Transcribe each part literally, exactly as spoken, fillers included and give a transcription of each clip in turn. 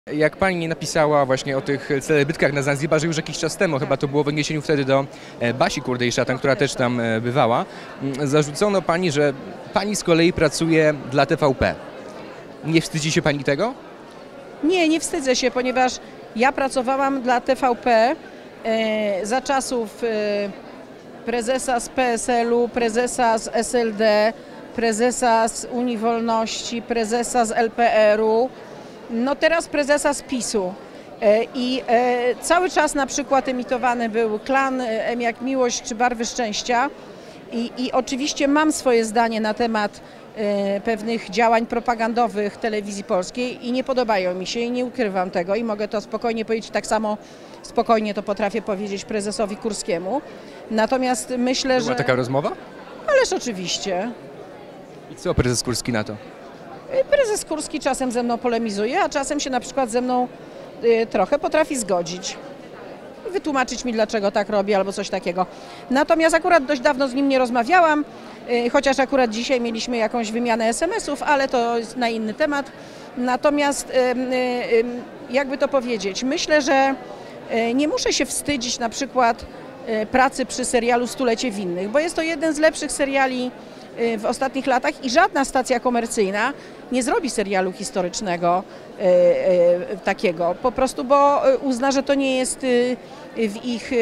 Jak pani napisała właśnie o tych celebrytkach na Zanzibarze już jakiś czas temu, chyba to było w odniesieniu wtedy do Basi Kurdej-Szatan, która też tam bywała, zarzucono pani, że pani z kolei pracuje dla T V P. Nie wstydzi się pani tego? Nie, nie wstydzę się, ponieważ ja pracowałam dla T V P e, za czasów e, prezesa z P S L u, prezesa z S L D, prezesa z Unii Wolności, prezesa z L P R u, no teraz prezesa z PiSu. E, I e, cały czas na przykład emitowany był Klan, M jak Miłość czy Barwy Szczęścia. I, I oczywiście mam swoje zdanie na temat e, pewnych działań propagandowych telewizji polskiej i nie podobają mi się i nie ukrywam tego i mogę to spokojnie powiedzieć, tak samo spokojnie to potrafię powiedzieć prezesowi Kurskiemu. Natomiast myślę, Była że... taka rozmowa? Ależ oczywiście. I co prezes Kurski na to? Prezes Kurski czasem ze mną polemizuje, a czasem się na przykład ze mną y, trochę potrafi zgodzić. Wytłumaczyć mi, dlaczego tak robi albo coś takiego. Natomiast akurat dość dawno z nim nie rozmawiałam, y, chociaż akurat dzisiaj mieliśmy jakąś wymianę es em esów, ale to jest na inny temat. Natomiast y, y, jakby to powiedzieć, myślę, że y, nie muszę się wstydzić na przykład y, pracy przy serialu Stulecie Winnych, bo jest to jeden z lepszych seriali w ostatnich latach i żadna stacja komercyjna nie zrobi serialu historycznego e, e, takiego, po prostu, bo uzna, że to nie jest e, w ich e,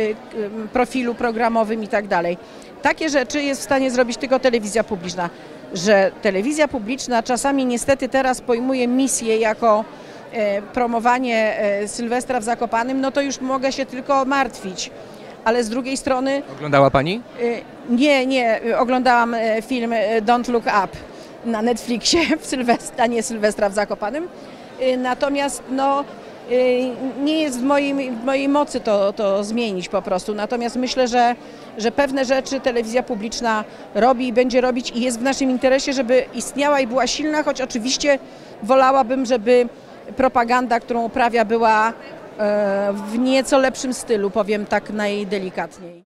profilu programowym i tak dalej. Takie rzeczy jest w stanie zrobić tylko telewizja publiczna. Że telewizja publiczna czasami niestety teraz pojmuje misję jako e, promowanie e, Sylwestra w Zakopanem, no to już mogę się tylko martwić. Ale z drugiej strony... Oglądała pani? Nie, nie. Oglądałam film Don't Look Up na Netflixie, w Sylwestra, nie Sylwestra w Zakopanem. Natomiast no, nie jest w mojej, w mojej mocy to, to zmienić po prostu. Natomiast myślę, że, że pewne rzeczy telewizja publiczna robi i będzie robić i jest w naszym interesie, żeby istniała i była silna, choć oczywiście wolałabym, żeby propaganda, którą uprawia, była w nieco lepszym stylu, powiem tak najdelikatniej.